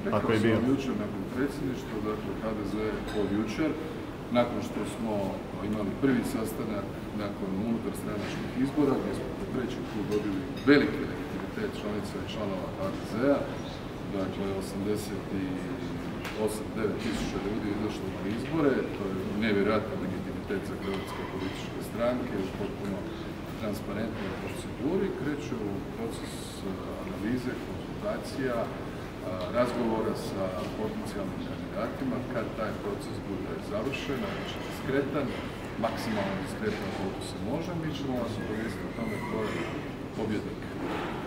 Rekao sam jučer nakon predsjedništva, dakle HDZ od jučer, nakon što smo imali prvi sastanak nakon unutarstranačkih izbora, gdje smo po treći put dobili veliki legitimitet članica i članova HDZ-a, dakle 88-9 tisuća ljudi izašlo na izbore, to je nevjerojatan legitimitet za hrvatske političke stranke u potpuno transparentnoj proceduri, kreću u proces analize, konsultacija, razgovora sa potencijalnim kandidatima. Kad taj proces bude završen, znači diskretan, maksimalno diskretan koliko se može, mi ćemo vas obavijestiti o tome tko je pobjednik.